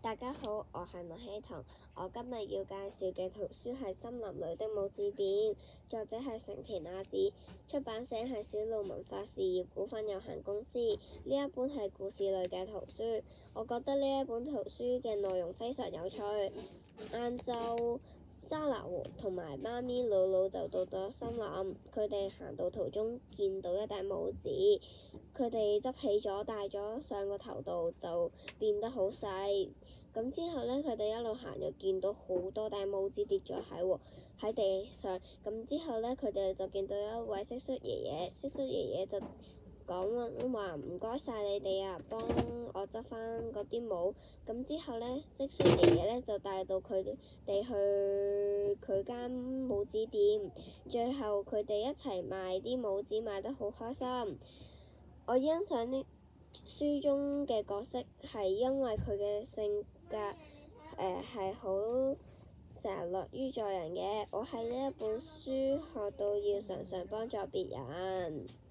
大家好，我係麥希彤。我今日要介紹嘅圖書係《森林裏的母子店》，作者係成田雅子，出版社係小路文化事業股份有限公司。呢一本係故事類嘅圖書，我覺得呢一本圖書嘅內容非常有趣。晏晝，莎拿同埋媽咪魯魯就到咗森林，佢哋行到途中見到一頂帽子，佢哋執起咗戴咗上個頭度就變得好細。咁之後呢，佢哋一路行又見到好多頂帽子跌咗喺地上。咁之後呢，佢哋就見到一位蟋蟀爺爺，蟋蟀爺爺就講話唔該晒你哋啊，幫我執翻嗰啲帽。咁之後呢，蟋蟀爺爺呢就帶到佢哋去佢間帽子店，最後佢哋一齊賣啲帽子，賣得好開心。我欣賞呢書中嘅角色係因為佢嘅性格係好成日樂於助人嘅。我喺呢一本書學到要常常幫助別人。